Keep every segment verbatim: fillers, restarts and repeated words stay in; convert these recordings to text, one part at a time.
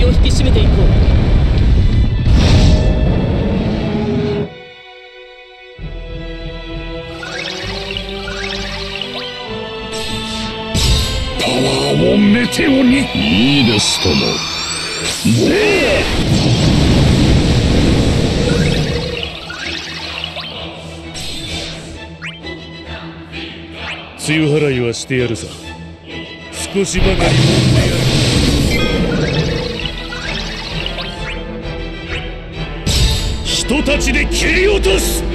を引き締めていこう。 パワーをメテオに。いいですとも。ねえ。梅雨払いはしてやるさ。少しばかりもんでやる。人たちで切り落とす。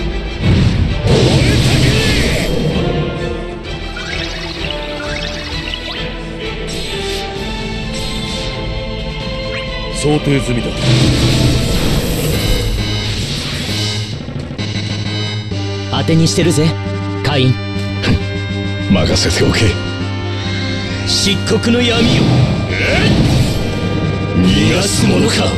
想定済みだ。 当てにしてるぜ、カイン。 任せておけ。 漆黒の闇よ。 逃がすものか。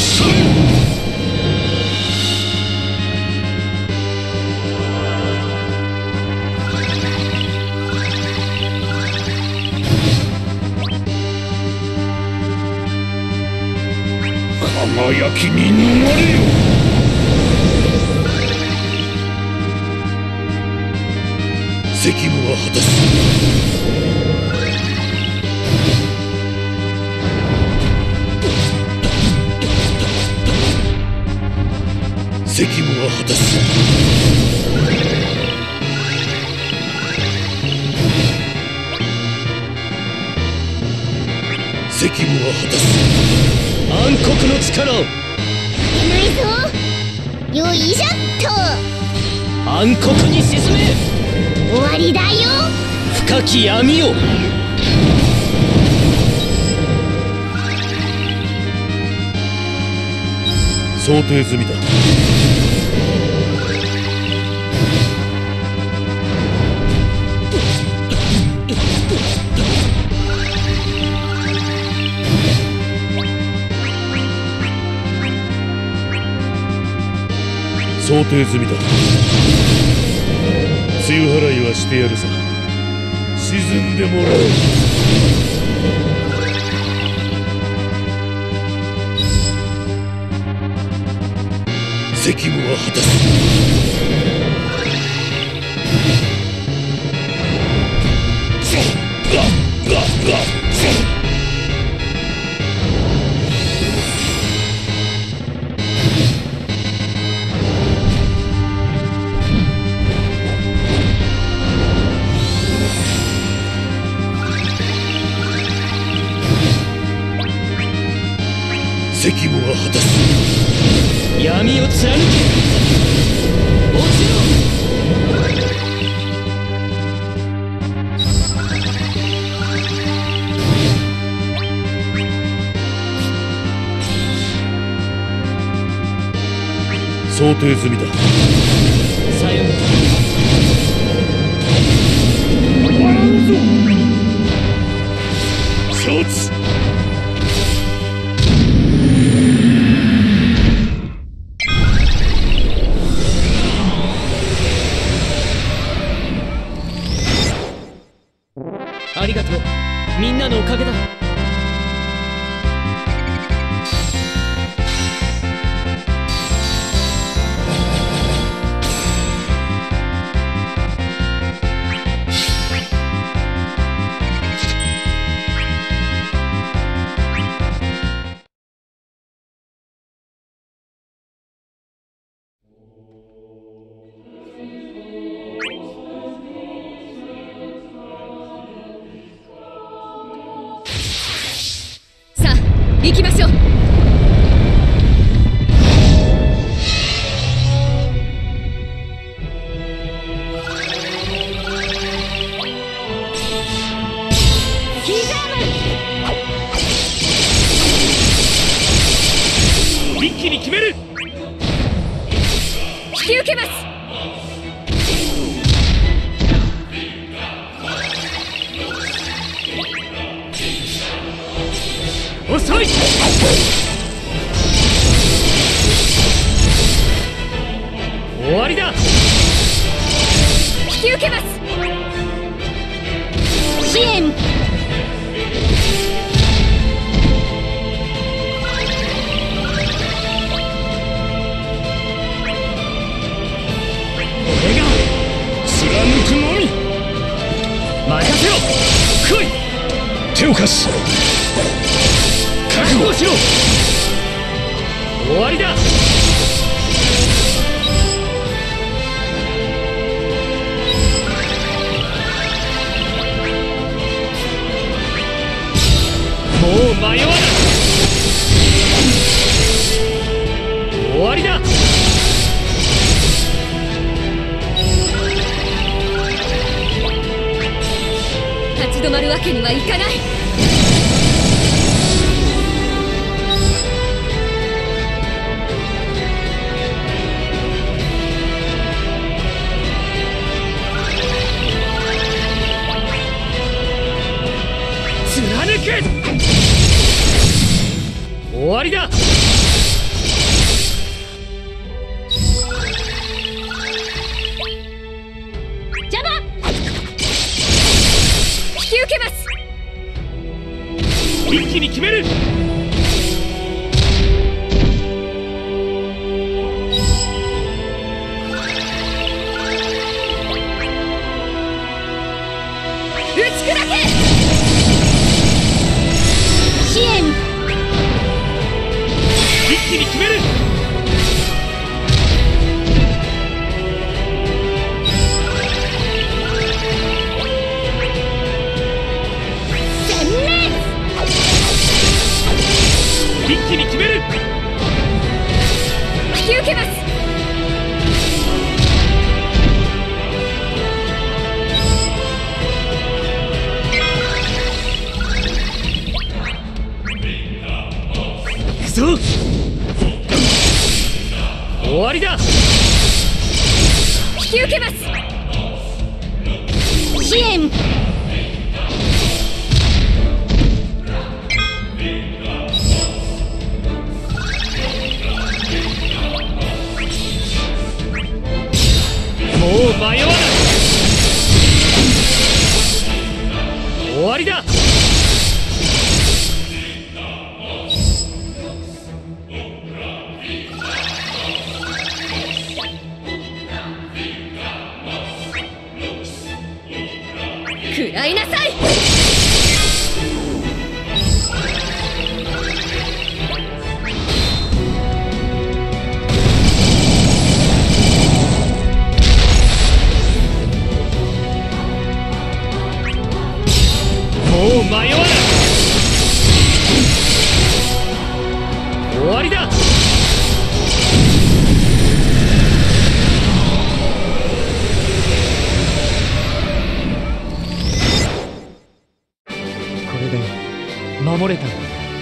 輝きに逃れよ。責務は果たす。責務は果たす。責務は果たす。 暗黒の力を。 ないぞ。よいしょっと。 暗黒に沈め。 終わりだよ。 深き闇を。 想定済みだ。想定済みだ。梅雨払いはしてやるさ。沈んでもらう。責務は果たす。ガッガッガッ。責務は果たす。 闇を貫け。落ちろ。 想定済みだ。 さようなら。 終わらんぞ。承知。 ありがとう。みんなのおかげだ。 行きましょう。 一気に決める。 引き受けます。 遅い。終わりだ。 引き受けます。支援。 を貸す。覚悟しろ。 終わりだ。もう迷わない。終わりだ。 立ち止まるわけにはいかない。 貫け。終わりだ。 邪魔。引き受けます。 一気に決める。 打ち砕け。支援。 一気に決める。 全滅。 一気に決める。 引き受けます。 行くぞ。終わりだ。 引き受けます。支援。 もう迷わない。終わりだ。 食らいなさい。 もう迷わない。終わりだ。これで守れたんだ。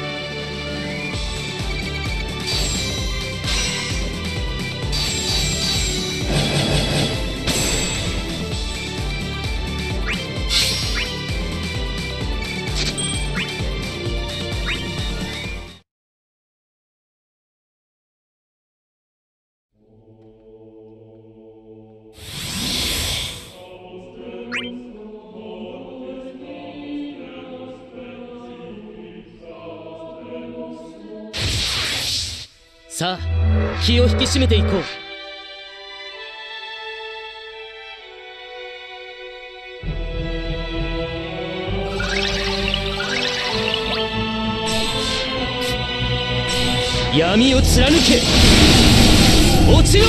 さあ、気を引き締めていこう。闇を貫け。落ちろ。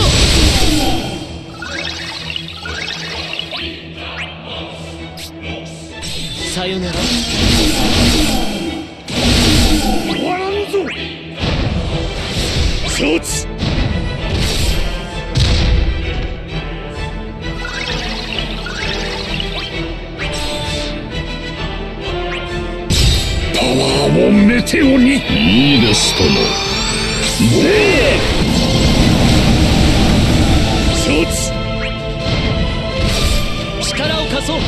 さよなら。 終わらんぞ。承知。パワーをメテオに。いいですとも。ねえ。承知。 力を貸そう。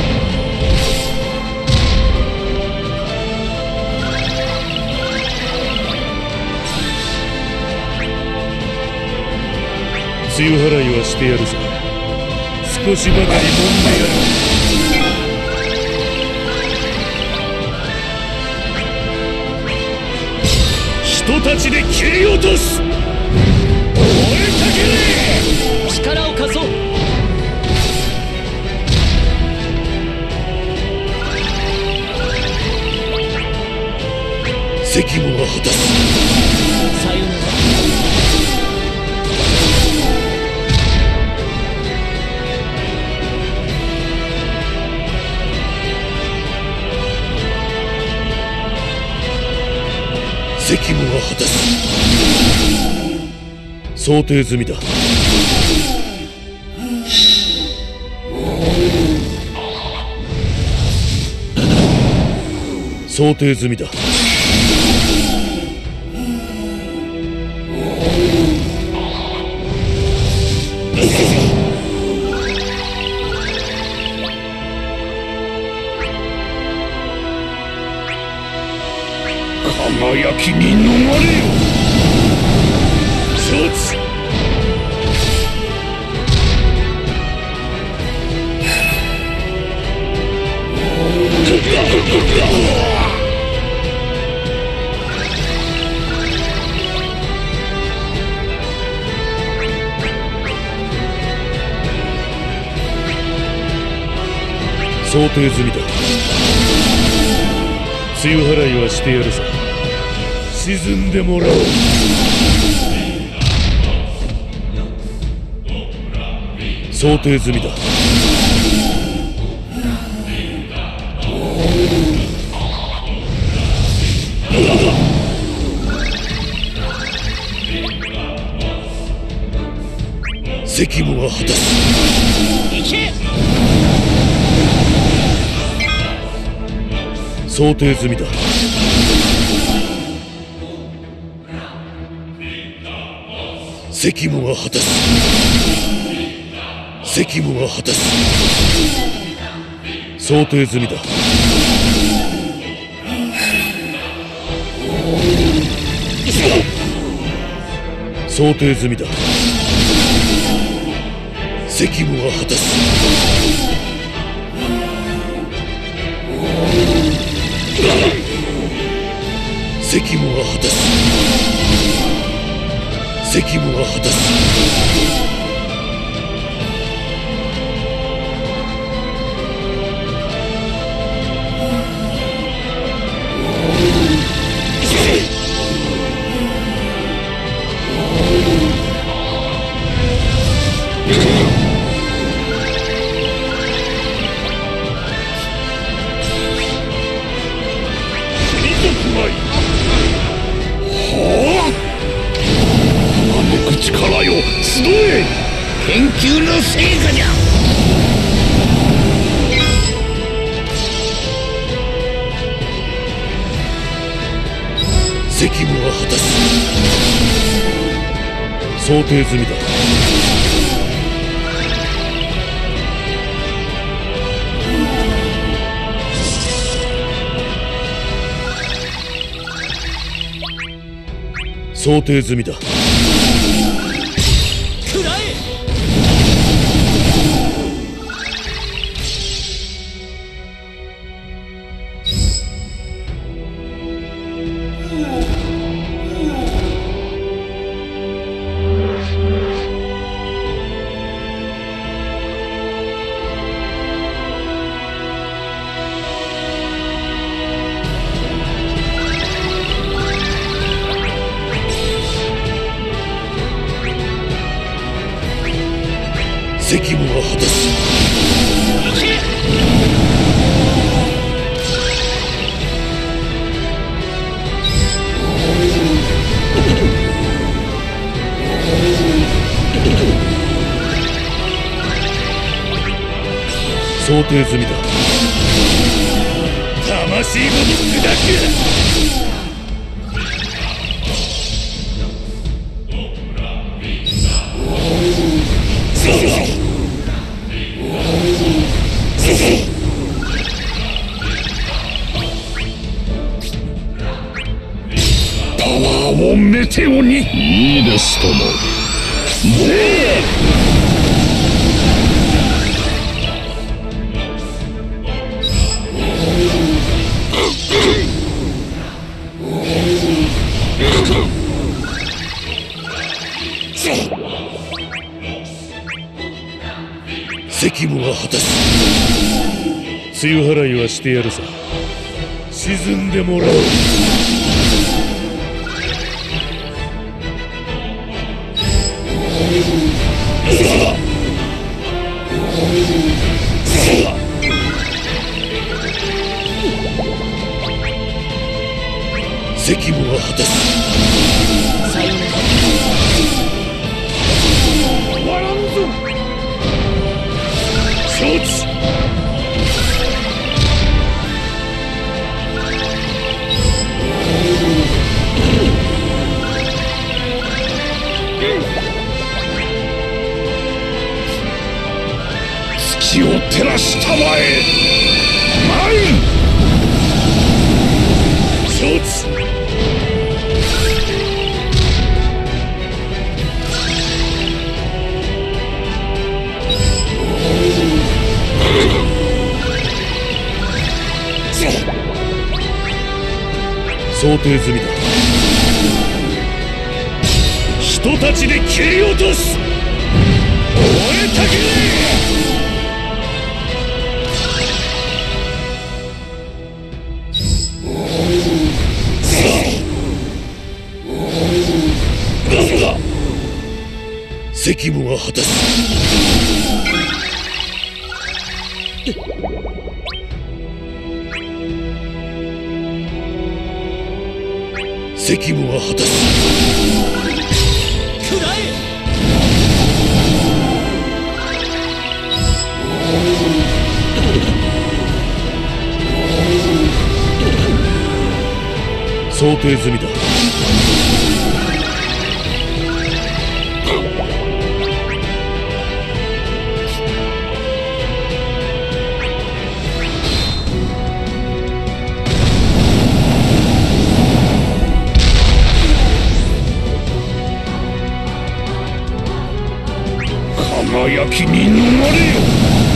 強払いはしてやるぞ。少しばかり揉んでやる。人たちで切り落とす。燃えたけれ。 力を貸そう。 責務は果たす。 さよなら。 責務は果たす。想定済みだ。想定済みだ。輝きに逃れよ。承知。想定済みだ。梅雨払いはしてやるさ。沈んでもらおう。想定済みだ。責務は果たす。 行け。 想定済みだ。責務は果たす。責務は果たす。想定済みだ。想定済みだ。責務は果たす。責務は果たす。責務は果たす。力よ、集え。研究の成果じゃ。責務は果たす。想定済みだ。想定済みだ。責務は果たす。想定済みだ。魂ごと砕く。パワーをメテオに。いいですとも。もう責務は果たす。梅雨払いはしてやるさ。沈んでもらおう。 責務は果たす。 さよなら。 終わらんぞ。承知。月を照らしたまえ。参る。承知。想定済みだ。人たちで切り落とす。燃えたけれ。責務は果たす。責務は果たす。 くらえ。 想定済みだ。輝きに逃れよ。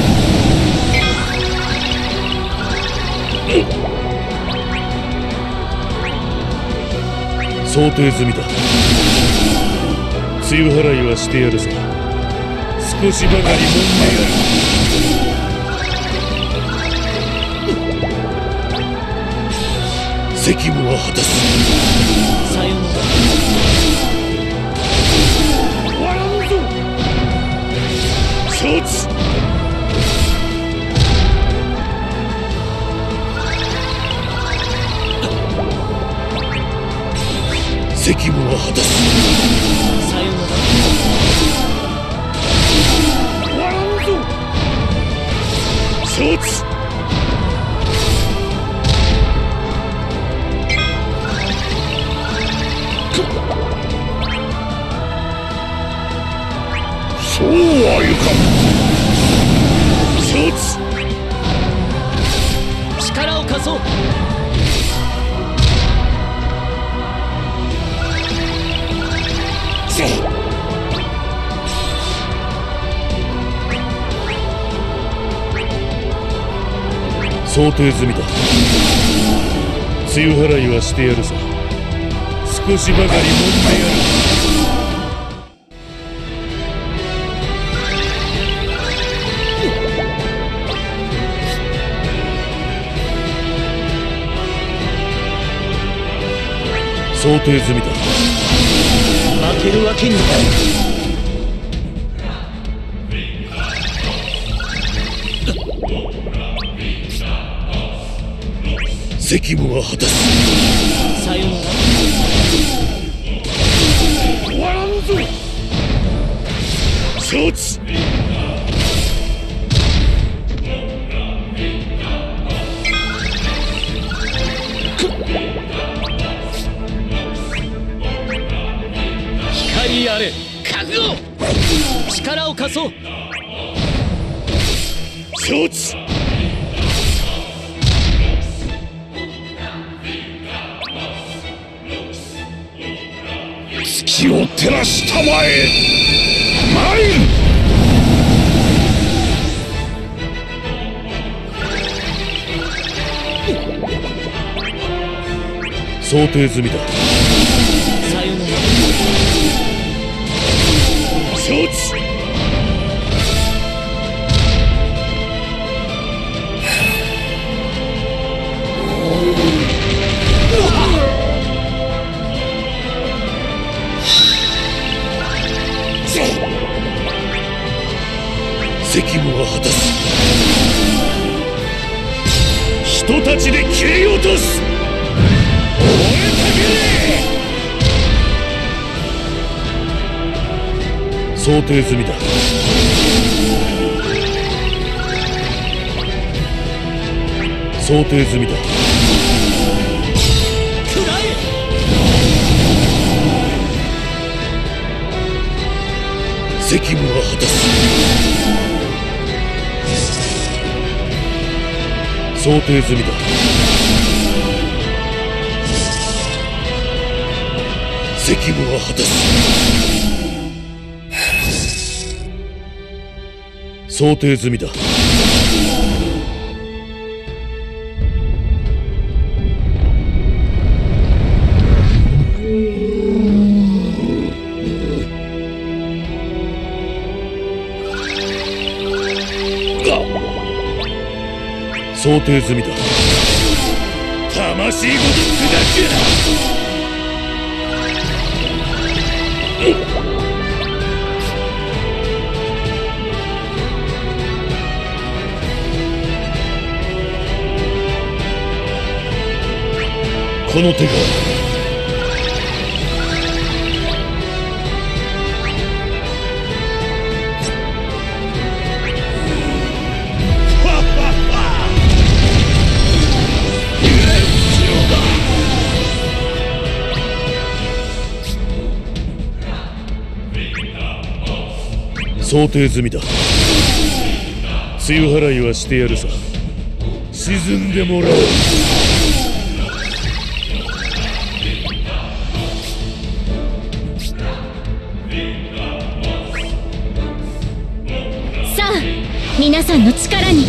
想定済みだ。梅雨払いはしてやるぞ。少しばかりもんでやる。責務は果たす。 さよなら。 終わらんぞ。承知。責務は果たす。 さよなら。 終わらんぞ。承知。そうはいかん。承知。 力を貸そう。 想定済みだ。梅雨払いはしてやるさ。少しばかりもんでやる。想定済みだ。 負けるわけには。 責務は果たす。 さよなら。 終わらんぞ。承知。 光あれ覚悟。力を貸そう。 承知。月を照らしたまえ。参る。想定済みだ。 さよなら。 承知。 責務は果たす。人たちで切り落とす。燃えたけれ。想定済みだ。想定済みだ。責務は果たす。想定済みだ。責務は果たす。想定済みだ。想定済みだ。魂ごと砕く。この手が想定済みだ。梅雨払いはしてやるさ。沈んでもらう。 さあ皆さんの力に。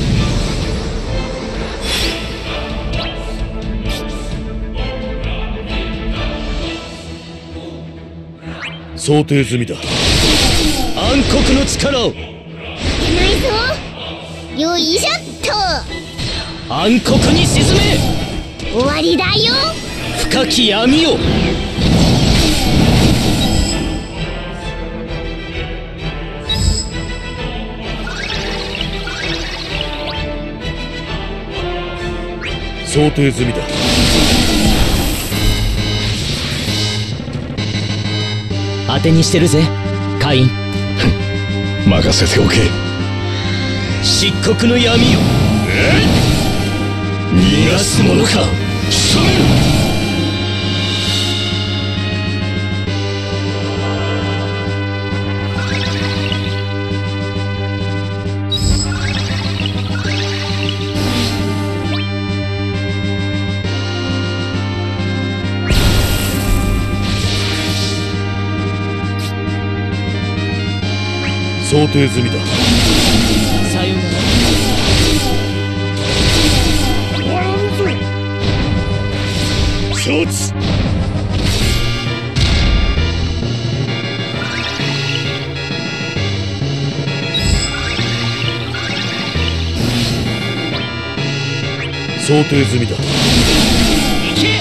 想定済みだ。暗黒の力を。 ないぞ。よいしょっと。 暗黒に沈め。 終わりだよ。 深き闇を。 想定済みだ。 当てにしてるぜカイン。 任せておけ。 漆黒の闇よ。 逃がすものか。仕留める。想定済みだ。 さようなら。 終わらんぞ。承知。想定済みだ。 行け。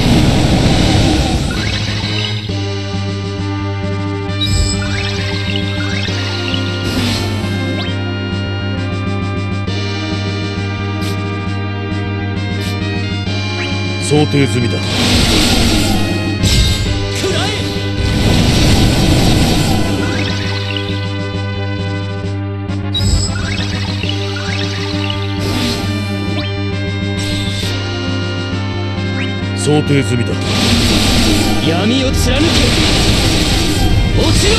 想定済みだ。 食らえ。 想定済みだ。 闇を貫け。落ちろ。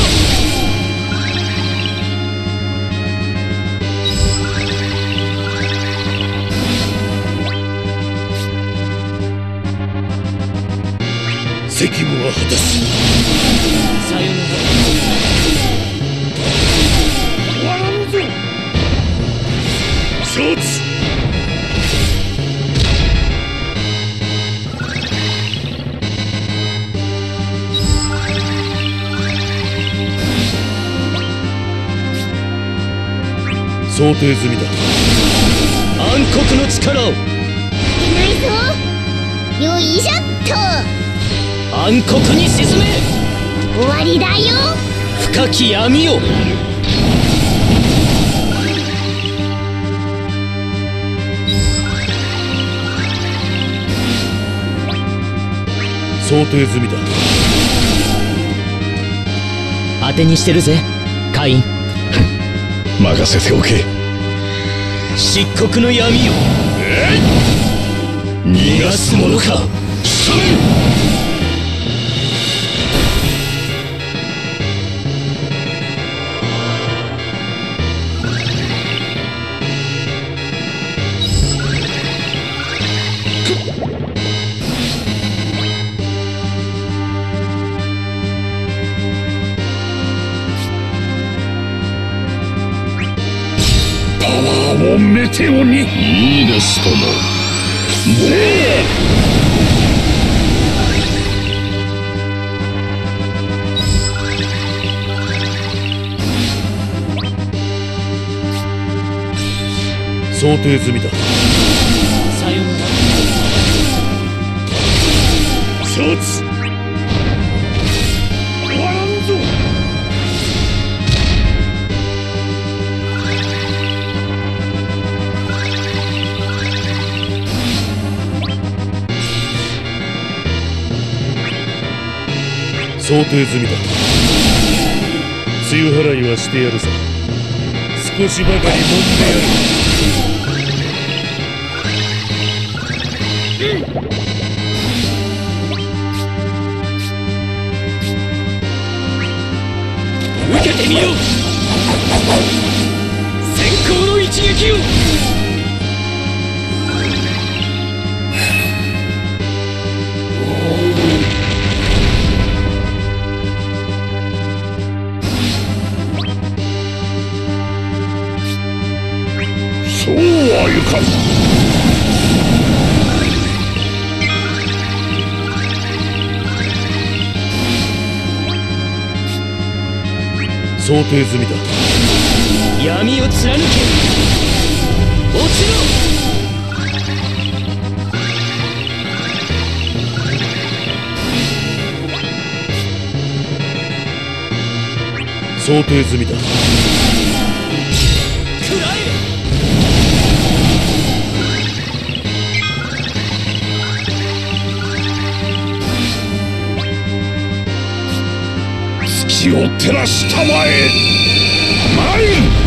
責務は果たす。 さようなら。 終わらんぞ。承知。想定済みだ。 暗黒の力を。 ないぞ。よいしょっと。 暗黒に沈め。 終わりだよ。 深き闇を。 想定済みだ。 当てにしてるぜカイン。 任せておけ。 漆黒の闇よ、 逃がすものか。パワーをメテオに。いいですとも。ね想定済みだ。 さよなら。 承知。終わらんぞ。想定済みだ。梅雨払いはしてやるさ。少しばかり飲んでやる。 受けてみよう。先行の一撃を。 そうはいかん。 想定済みだ。 闇を貫け。落ちろ。 想定済みだ。 食らえ。 月を照らしたまえ。マイン。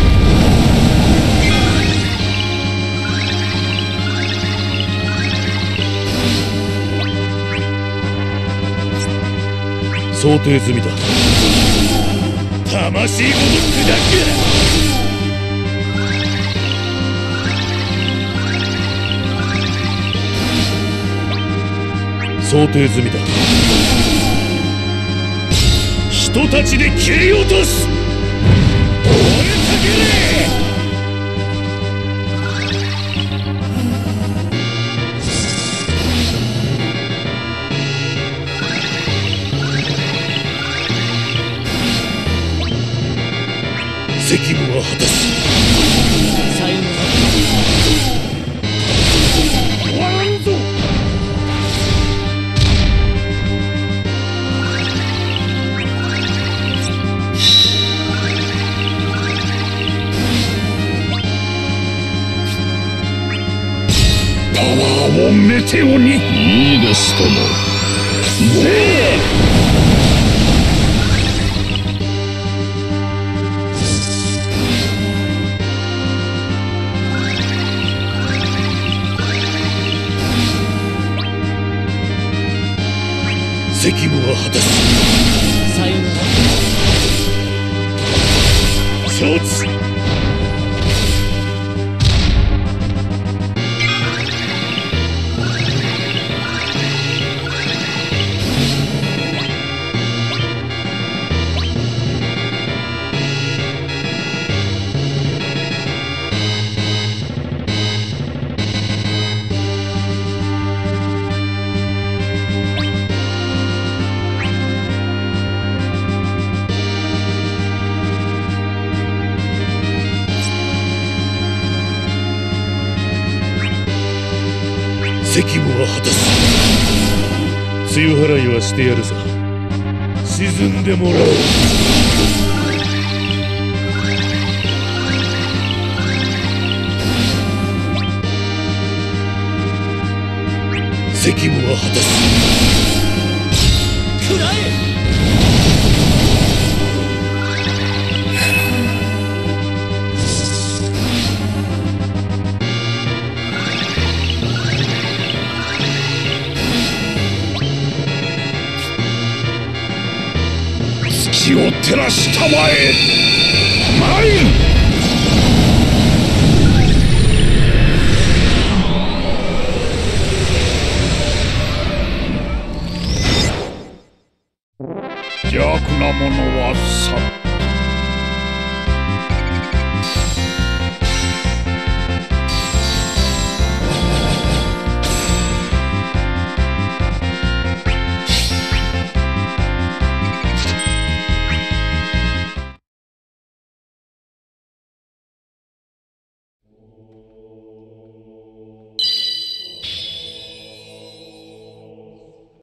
想定済みだ。魂ごと砕く。想定済みだ。人たちで切り落とす。燃えたけれ。責務は果たす。 さよなら。 終わらんぞ。 パワーをメテオに。いいですとも。ねえ。 責務は果たす。 さよなら。 承知。責務は果たす。梅雨払いはしてやるさ。沈んでもらおう。責務は果たす。 照らしたまえ。マイン。邪悪な者は去った。